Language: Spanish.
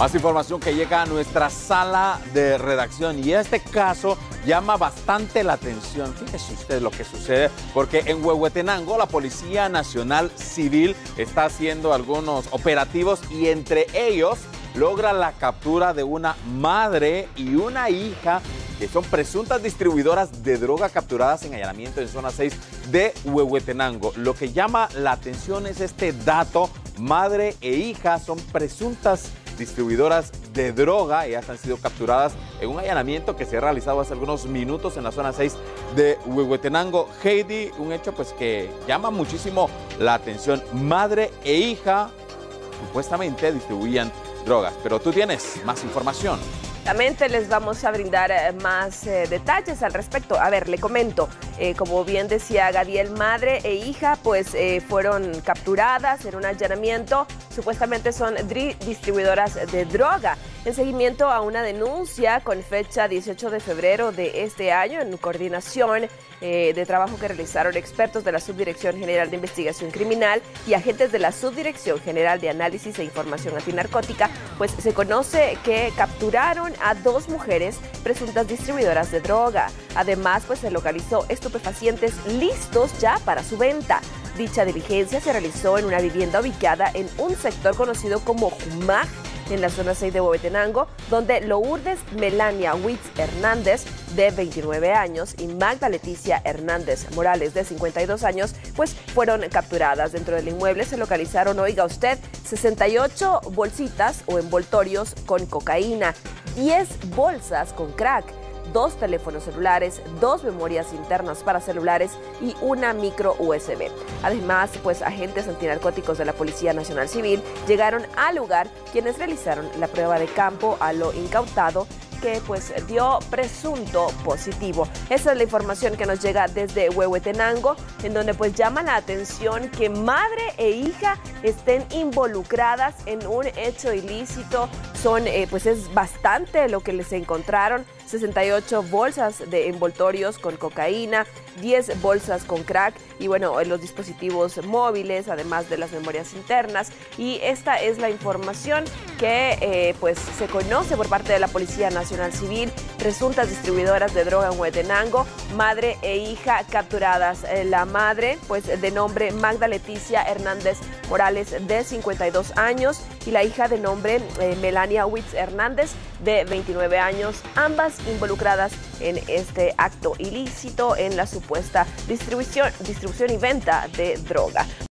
Más información que llega a nuestra sala de redacción y este caso llama bastante la atención. Fíjese usted lo que sucede porque en Huehuetenango la Policía Nacional Civil está haciendo algunos operativos y entre ellos logra la captura de una madre y una hija que son presuntas distribuidoras de droga capturadas en allanamiento en zona 6 de Huehuetenango. Lo que llama la atención es este dato: madre e hija son presuntas distribuidoras de droga. Ellas han sido capturadas en un allanamiento que se ha realizado hace algunos minutos en la zona 6 de Huehuetenango. Heidi, un hecho pues que llama muchísimo la atención. Madre e hija supuestamente distribuían drogas, pero tú tienes más información. Exactamente, les vamos a brindar más detalles al respecto. A ver, le comento, como bien decía Gadiel, madre e hija pues fueron capturadas en un allanamiento. Supuestamente son distribuidoras de droga. En seguimiento a una denuncia con fecha 18 de febrero de este año, en coordinación de trabajo que realizaron expertos de la Subdirección General de Investigación Criminal y agentes de la Subdirección General de Análisis e Información Antinarcótica, pues se conoce que capturaron a 2 mujeres presuntas distribuidoras de droga. Además, pues se localizó estupefacientes listos ya para su venta. Dicha diligencia se realizó en una vivienda ubicada en un sector conocido como Jumaj, en la zona 6 de Huehuetenango, donde Lourdes Melania Witz Hernández, de 29 años, y Magda Leticia Hernández Morales, de 52 años, pues fueron capturadas. Dentro del inmueble se localizaron, oiga usted, 68 bolsitas o envoltorios con cocaína, 10 bolsas con crack, 2 teléfonos celulares, 2 memorias internas para celulares y una micro USB. Además, pues agentes antinarcóticos de la Policía Nacional Civil llegaron al lugar, quienes realizaron la prueba de campo a lo incautado, que pues dio presunto positivo. Esa es la información que nos llega desde Huehuetenango, en donde pues llama la atención que madre e hija estén involucradas en un hecho ilícito. Pues es bastante lo que les encontraron: 68 bolsas de envoltorios con cocaína, 10 bolsas con crack y bueno, los dispositivos móviles, además de las memorias internas. Y esta es la información que pues se conoce por parte de la Policía Nacional Civil. Presuntas distribuidoras de droga en Huehuetenango, madre e hija capturadas. La madre, pues de nombre Magda Leticia Hernández Morales, de 52 años, y la hija de nombre Melania Witz Hernández, de 29 años, ambas involucradas en este acto ilícito en la supuesta distribución y venta de droga.